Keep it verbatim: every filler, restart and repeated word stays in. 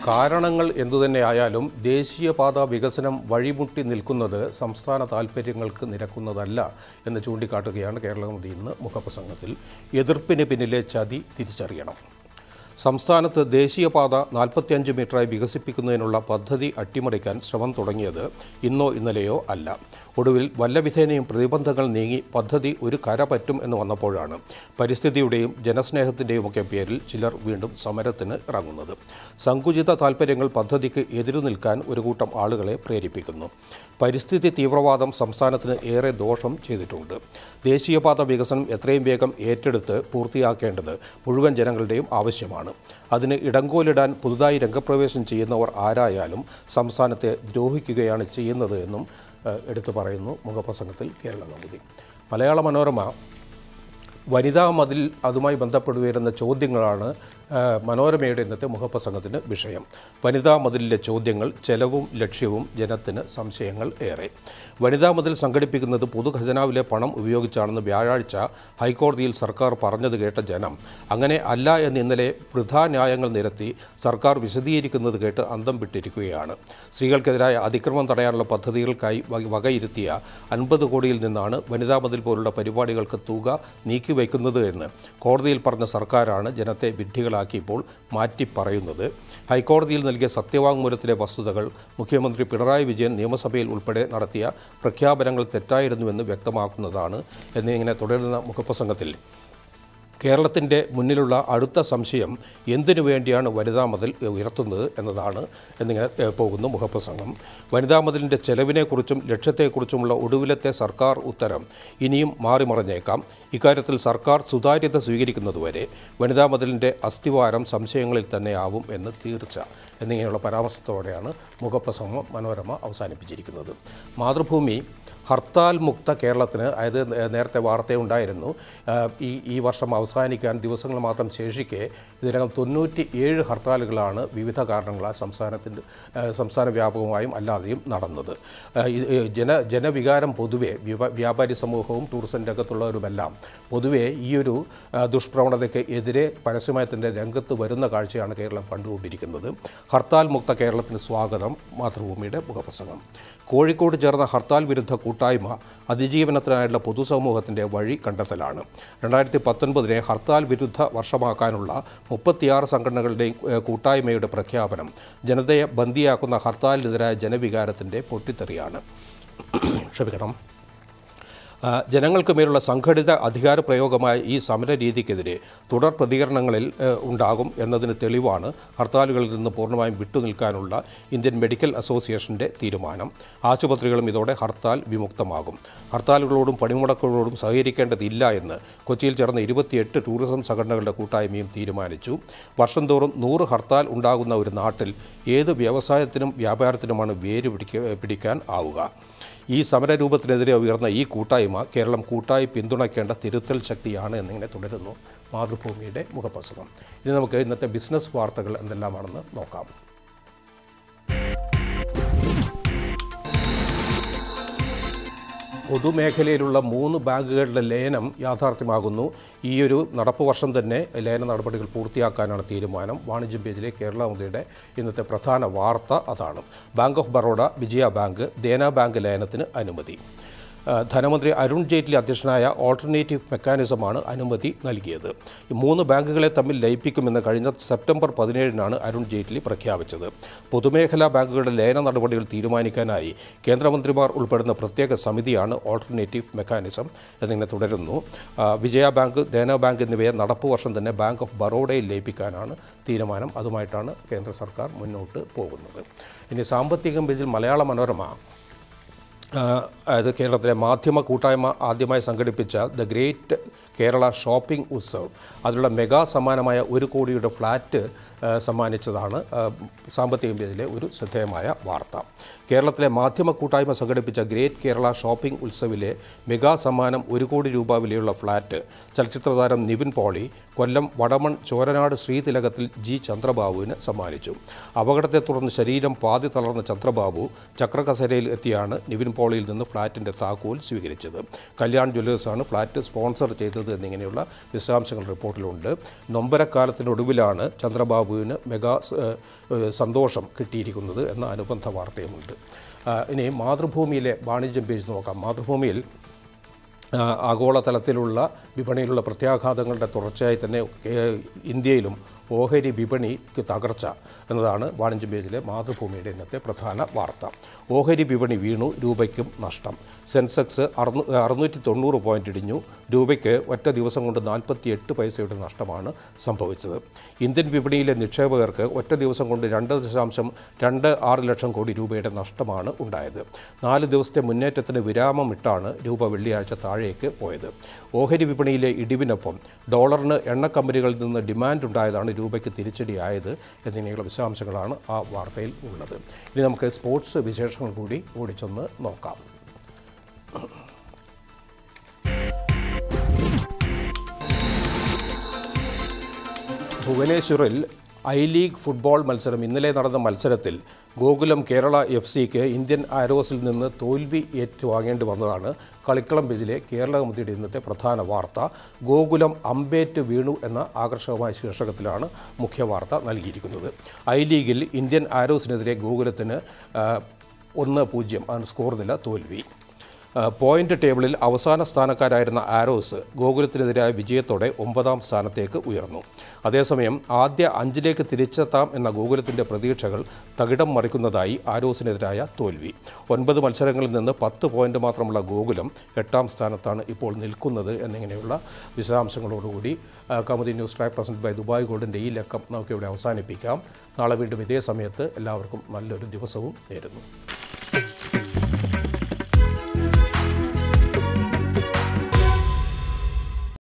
കാരണങ്ങൾ എന്തുതന്നെയായാലും ദേശീയപാത വികസനം വഴിമുട്ടി നിൽക്കുന്നത് സംസ്ഥാന താൽപ്പര്യങ്ങൾക്ക് നിരക്കുന്നതല്ല എന്ന് ചൂണ്ടിക്കാട്ടുകയാണ് കേരളകൗമുദി ഇന്ന് മുഖപ്രസംഗത്തിൽ. എതിർപ്പിന് പിന്നിലെ ചതി തിരിച്ചറിയണം. സംസ്ഥാനത്ത് ദേശീയപാത നാൽപ്പത്തിയഞ്ച് മീറ്ററായി വികസിപ്പിക്കുന്നതിനുള്ള പദ്ധതി അട്ടിമറിക്കാൻ ശ്രമം തുടങ്ങിയത് ഇന്നോ ഇന്നലെയോ അല്ല. ഒടുവിൽ വല്ലവിധേനയും പ്രതിബന്ധങ്ങൾ നീങ്ങി പദ്ധതി ഒരു കര പറ്റും എന്ന് വന്നപ്പോഴാണ് പരിസ്ഥിതിയുടെയും ജനസ്നേഹത്തിൻ്റെയും ഒക്കെ പേരിൽ ചിലർ വീണ്ടും സമരത്തിന് ഇറങ്ങുന്നത്. സങ്കുചിത താൽപ്പര്യങ്ങൾ പദ്ധതിക്ക് എതിരു നിൽക്കാൻ ഒരു കൂട്ടം ആളുകളെ പ്രേരിപ്പിക്കുന്നു. പരിസ്ഥിതി തീവ്രവാദം സംസ്ഥാനത്തിന് ഏറെ ദോഷം ചെയ്തിട്ടുണ്ട്. ദേശീയപാത വികസനം എത്രയും വേഗം ഏറ്റെടുത്ത് പൂർത്തിയാക്കേണ്ടത് മുഴുവൻ ജനങ്ങളുടെയും ആവശ്യമാണ്. അതിന് ഇടങ്കോലിടാൻ പുതുതായി രംഗപ്രവേശം ചെയ്യുന്നവർ ആരായാലും സംസ്ഥാനത്തെ ദ്രോഹിക്കുകയാണ് ചെയ്യുന്നത് എന്നും എടുത്തു പറയുന്നു മുഖപ്രസംഗത്തിൽ കേരളകൗമുദി. മലയാള മനോരമ വനിതാ മതിൽ അതുമായി ബന്ധപ്പെടുവരുന്ന ചോദ്യങ്ങളാണ് മനോരമയുടെ ഇന്നത്തെ മുഖപ്രസംഗത്തിന് വിഷയം. വനിതാ മതിലിലെ ചോദ്യങ്ങൾ, ചെലവും ലക്ഷ്യവും ജനത്തിന് സംശയങ്ങൾ ഏറെ. വനിതാ മതിൽ സംഘടിപ്പിക്കുന്നത് പൊതുഖജനാവിലെ പണം ഉപയോഗിച്ചാണെന്ന് വ്യാഴാഴ്ച ഹൈക്കോടതിയിൽ സർക്കാർ പറഞ്ഞത് കേട്ട ജനം അങ്ങനെ അല്ല എന്ന് ഇന്നലെ വൃഥാ ന്യായങ്ങൾ നിരത്തി സർക്കാർ വിശദീകരിക്കുന്നത് കേട്ട് അന്തം വിട്ടിരിക്കുകയാണ്. സ്ത്രീകൾക്കെതിരായ അതിക്രമം തടയാനുള്ള പദ്ധതികൾക്കായി വകയിരുത്തിയ അൻപത് കോടിയിൽ നിന്നാണ് വനിതാ മതിൽ പോലുള്ള പരിപാടികൾക്ക് തുക നീക്കിവയ്ക്കുന്നത് എന്ന് കോടതിയിൽ പറഞ്ഞ സർക്കാരാണ് ജനത്തെ വിഡ്ഢികളാക്കി ഇപ്പോൾ മാറ്റി പറയുന്നത്. ഹൈക്കോടതിയിൽ നൽകിയ സത്യവാങ്മൂലത്തിലെ വസ്തുതകൾ മുഖ്യമന്ത്രി പിണറായി വിജയൻ നിയമസഭയിൽ ഉൾപ്പെടെ നടത്തിയ പ്രഖ്യാപനങ്ങൾ തെറ്റായിരുന്നുവെന്ന് വ്യക്തമാക്കുന്നതാണ് എന്നിങ്ങനെ തുടരുന്ന മുഖപ്രസംഗത്തിൽ കേരളത്തിൻ്റെ മുന്നിലുള്ള അടുത്ത സംശയം എന്തിനു വേണ്ടിയാണ് വനിതാ മതിൽ ഉയർത്തുന്നത് എന്നതാണ് എന്നിങ്ങനെ പോകുന്നു മുഖപ്രസംഗം. വനിതാ മതിലിൻ്റെ ചെലവിനെക്കുറിച്ചും ലക്ഷ്യത്തെക്കുറിച്ചുമുള്ള ഒടുവിലത്തെ സർക്കാർ ഉത്തരം ഇനിയും മാറിമറിഞ്ഞേക്കാം. ഇക്കാര്യത്തിൽ സർക്കാർ സുതാര്യത സ്വീകരിക്കുന്നതുവരെ വനിതാ മതിലിൻ്റെ അസ്ഥിവാരം സംശയങ്ങളിൽ തന്നെയാവും എന്ന് തീർച്ച എന്നിങ്ങനെയുള്ള പരാമർശത്തോടെയാണ് മുഖപ്രസംഗം മനോരമ അവസാനിപ്പിച്ചിരിക്കുന്നത്. മാതൃഭൂമി ഹർത്താൽ മുക്ത കേരളത്തിന്, അതായത് നേരത്തെ വാർത്തയുണ്ടായിരുന്നു, ഈ ഈ വർഷം അവസാനിക്കാൻ ദിവസങ്ങൾ മാത്രം ശേഷിക്കെ ഇതിനകം തൊണ്ണൂറ്റി ഏഴ് ഹർത്താലുകളാണ് വിവിധ കാരണങ്ങളാൽ സംസ്ഥാനത്തിൻ്റെ സംസ്ഥാന വ്യാപകമായും അല്ലാതെയും നടന്നത്. ജന ജനവികാരം പൊതുവെ വ്യാപാരി സമൂഹവും ടൂറിസം രംഗത്തുള്ളവരുമെല്ലാം പൊതുവെ ഈയൊരു ദുഷ്പ്രവണതയ്ക്ക് എതിരെ പരസ്യമായി തന്നെ രംഗത്ത് വരുന്ന കാഴ്ചയാണ് കേരളം കണ്ടുകൊണ്ടിരിക്കുന്നത്. ഹർത്താൽ മുക്ത കേരളത്തിന് സ്വാഗതം. മാതൃഭൂമിയുടെ മുഖപ്രസംഗം. കോഴിക്കോട് ചേർന്ന ഹർത്താൽ വിരുദ്ധ കൂട്ടായ്മ അതിജീവനത്തിനായുള്ള പൊതുസമൂഹത്തിൻ്റെ വഴി കണ്ടെത്തലാണ്. രണ്ടായിരത്തി പത്തൊൻപതിനെ ഹർത്താൽ വിരുദ്ധ വർഷമാക്കാനുള്ള മുപ്പത്തിയാറ് സംഘടനകളുടെയും കൂട്ടായ്മയുടെ പ്രഖ്യാപനം ജനതയെ ബന്ദിയാക്കുന്ന ഹർത്താലിനെതിരായ ജനവികാരത്തിൻ്റെ പൊട്ടിത്തെറിയാണ്. ക്ഷമിക്കണം. ജനങ്ങൾക്ക് മേലുള്ള സംഘടിത അധികാര പ്രയോഗമായ ഈ സമര രീതിക്കെതിരെ തുടർ പ്രതികരണങ്ങളിൽ ഉണ്ടാകും എന്നതിന് തെളിവാണ് ഹർത്താലുകളിൽ നിന്ന് പൂർണ്ണമായും വിട്ടുനിൽക്കാനുള്ള ഇന്ത്യൻ മെഡിക്കൽ അസോസിയേഷൻ്റെ തീരുമാനം. ആശുപത്രികളും ഇതോടെ ഹർത്താൽ വിമുക്തമാകും. ഹർത്താലുകളോടും പണിമുടക്കുകളോടും സഹകരിക്കേണ്ടതില്ല എന്ന് കൊച്ചിയിൽ ചേർന്ന ഇരുപത്തിയെട്ട് ടൂറിസം സംഘടനകളുടെ കൂട്ടായ്മയും തീരുമാനിച്ചു. വർഷം തോറും നൂറ് ഹർത്താൽ ഉണ്ടാകുന്ന ഒരു നാട്ടിൽ ഏത് വ്യവസായത്തിനും വ്യാപാരത്തിനുമാണ് വേര് പിടിക്ക പിടിക്കാൻ ആവുക? ഈ സമരരൂപത്തിനെതിരെ ഉയർന്ന ഈ കൂട്ടായ്മ കേരളം കൂട്ടായി പിന്തുണയ്ക്കേണ്ട തിരുത്തൽ ശക്തിയാണ് എന്നിങ്ങനെ തുടരുന്നു മാതൃഭൂമിയുടെ മുഖപ്രസംഗം. ഇനി നമുക്ക് ഇന്നത്തെ ബിസിനസ് വാർത്തകൾ എന്തെല്ലാമാണെന്ന് നോക്കാം. പൊതുമേഖലയിലുള്ള മൂന്ന് ബാങ്കുകളുടെ ലയനം യാഥാർത്ഥ്യമാകുന്നു. ഈയൊരു നടപ്പ് വർഷം തന്നെ ലയന നടപടികൾ പൂർത്തിയാക്കാനാണ് തീരുമാനം. വാണിജ്യം പേജിലെ കേരളകൗമുദിയുടെ ഇന്നത്തെ പ്രധാന വാർത്ത അതാണ്. Bank of Baroda, Vijaya bank, Dena bank ലയനത്തിന് അനുമതി. ധനമന്ത്രി അരുൺ ജെയ്റ്റ്ലി അധ്യക്ഷനായ ഓൾട്ടർനേറ്റീവ് മെക്കാനിസമാണ് അനുമതി നൽകിയത്. മൂന്ന് ബാങ്കുകളെ തമ്മിൽ ലയിപ്പിക്കുമെന്ന് കഴിഞ്ഞ സെപ്റ്റംബർ പതിനേഴിനാണ് അരുൺ ജെയ്റ്റ്ലി പ്രഖ്യാപിച്ചത്. പൊതുമേഖലാ ബാങ്കുകളുടെ ലയന നടപടികൾ തീരുമാനിക്കാനായി കേന്ദ്രമന്ത്രിമാർ ഉൾപ്പെടുന്ന പ്രത്യേക സമിതിയാണ് ഓൾട്ടർനേറ്റീവ് മെക്കാനിസം എന്നിങ്ങനെ തുടരുന്നു. വിജയ ബാങ്ക്, ദേന ബാങ്ക് എന്നിവയെ നടപ്പ് വർഷം തന്നെ ബാങ്ക് ഓഫ് ബറോഡയിൽ ലയിപ്പിക്കാനാണ് തീരുമാനം. അതുമായിട്ടാണ് കേന്ദ്ര സർക്കാർ മുന്നോട്ട് പോകുന്നത്. ഇനി സാമ്പത്തികം പേജിൽ മലയാള മനോരമ അതായത് കേരളത്തിലെ മാധ്യമ കൂട്ടായ്മ ആദ്യമായി സംഘടിപ്പിച്ച the great Kerala shopping Utsav, അതിലുള്ള മെഗാ സമ്മാനമായ ഒരു കോടിയുടെ ഫ്ലാറ്റ് സമ്മാനിച്ചതാണ് സാമ്പത്തിക പേജിലെ ഒരു ശ്രദ്ധേയമായ വാർത്ത. കേരളത്തിലെ മാധ്യമ കൂട്ടായ്മ സംഘടിപ്പിച്ച ഗ്രേറ്റ് കേരള ഷോപ്പിംഗ് ഉത്സവിലെ മെഗാ സമ്മാനം ഒരു കോടി രൂപ വിലയുള്ള ഫ്ലാറ്റ് ചലച്ചിത്രതാരം നിവിൻ പോളി കൊല്ലം വടമൺ ചോരനാട് ശ്രീതിലകത്തിൽ ജി ചന്ദ്രബാബുവിന് സമ്മാനിച്ചു. അപകടത്തെ തുടർന്ന് ശരീരം പാതി തളർന്ന ചന്ദ്രബാബു ചക്രകസേരയിൽ എത്തിയാണ് നിവിൻ പോളിയിൽ നിന്ന് ഫ്ലാറ്റിൻ്റെ താക്കോൽ സ്വീകരിച്ചത്. കല്യാൺ ജ്വല്ലേഴ്സാണ് ഫ്ലാറ്റ് സ്പോൺസർ ചെയ്തത് ചെയ്തത് എന്നിങ്ങനെയുള്ള വിശദാംശങ്ങൾ റിപ്പോർട്ടിലുണ്ട്. നൊമ്പരക്കാലത്തിനൊടുവിലാണ് ചന്ദ്രബാബുവിന് മെഗാ സന്തോഷം കിട്ടിയിരിക്കുന്നത് എന്ന അനുബന്ധ വാർത്തയുമുണ്ട്. ഇനി മാതൃഭൂമിയിലെ വാണിജ്യം പേജ് നോക്കാം. മാതൃഭൂമിയിൽ ആഗോളതലത്തിലുള്ള വിപണിയിലുള്ള പ്രത്യാഘാതങ്ങളുടെ തുടർച്ചയായി തന്നെ ഇന്ത്യയിലും ഓഹരി വിപണിക്ക് തകർച്ച എന്നതാണ് വാണിജ്യ പേജിലെ മാതൃഭൂമിയുടെ ഇന്നത്തെ പ്രധാന വാർത്ത. ഓഹരി വിപണി വീണു, രൂപയ്ക്കും നഷ്ടം. സെൻസെക്സ് അറുന്നൂ അറുന്നൂറ്റി തൊണ്ണൂറ് പോയിൻ്റ് ഇടിഞ്ഞു. രൂപയ്ക്ക് ഒറ്റ ദിവസം കൊണ്ട് നാൽപ്പത്തി എട്ട് പൈസയുടെ നഷ്ടമാണ് സംഭവിച്ചത്. ഇന്ത്യൻ വിപണിയിലെ നിക്ഷേപകർക്ക് ഒറ്റ ദിവസം കൊണ്ട് രണ്ട് ദശാംശം രണ്ട് ആറ് ലക്ഷം കോടി രൂപയുടെ നഷ്ടമാണ് ഉണ്ടായത്. നാല് ദിവസത്തെ മുന്നേറ്റത്തിന് വിരാമമിട്ടാണ് രൂപ വെള്ളിയാഴ്ച താഴേക്ക് പോയത്. ഓഹരി വിപണിയിലെ ഇടിവിനൊപ്പം ഡോളറിന് എണ്ണ കമ്പനികളിൽ നിന്ന് ഡിമാൻഡ് ഉണ്ടായതാണ് രൂപയ്ക്ക് തിരിച്ചടിയായത് എന്നിങ്ങനെയുള്ള വിശദാംശങ്ങളാണ് ആ വാർത്തയിൽ ഉള്ളത്. ഇനി നമുക്ക് സ്പോർട്സ് വിശേഷങ്ങൾ കൂടി ഓടിച്ചൊന്ന് നോക്കാം. ഭുവനേശ്വറിൽ ഐ ലീഗ് ഫുട്ബോൾ മത്സരം ഇന്നലെ നടന്ന മത്സരത്തിൽ ഗോകുലം കേരള എഫ് സിക്ക് ഇന്ത്യൻ ആരോസിൽ നിന്ന് തോൽവി ഏറ്റുവാങ്ങേണ്ടി വന്നതാണ് കളിക്കളം പേജിലെ കേരള കൗമുദിയുടെ ഇന്നത്തെ പ്രധാന വാർത്ത. ഗോകുലം അമ്പേറ്റ് വീണു എന്ന ആകർഷകമായ ശീർഷകത്തിലാണ് മുഖ്യ വാർത്ത നൽകിയിരിക്കുന്നത്. ഐ ലീഗിൽ ഇന്ത്യൻ ആരോസിനെതിരെ ഗോകുലത്തിന് ഒന്ന് പൂജ്യം ആണ് സ്കോർ നില തോൽവി. പോയിന്റ് ടേബിളിൽ അവസാന സ്ഥാനക്കാരായിരുന്ന ആരോസ് ഗോകുലത്തിനെതിരായ വിജയത്തോടെ ഒമ്പതാം സ്ഥാനത്തേക്ക് ഉയർന്നു. അതേസമയം ആദ്യ അഞ്ചിലേക്ക് തിരിച്ചെത്താം എന്ന ഗോകുലത്തിൻ്റെ പ്രതീക്ഷകൾ തകിടം മറിക്കുന്നതായി ആരോസിനെതിരായ തോൽവി. ഒൻപത് മത്സരങ്ങളിൽ നിന്ന് പത്ത് പോയിന്റ് മാത്രമുള്ള ഗോകുലം എട്ടാം സ്ഥാനത്താണ് ഇപ്പോൾ നിൽക്കുന്നത് എന്നിങ്ങനെയുള്ള വിശദാംശങ്ങളോടുകൂടി Kaumudi news track present by Dubai ഗോൾഡിൻ്റെ ഈ ലക്കം നമുക്കിവിടെ അവസാനിപ്പിക്കാം. നാളെ വീണ്ടും ഇതേ സമയത്ത് എല്ലാവർക്കും നല്ലൊരു ദിവസവും നേരുന്നു.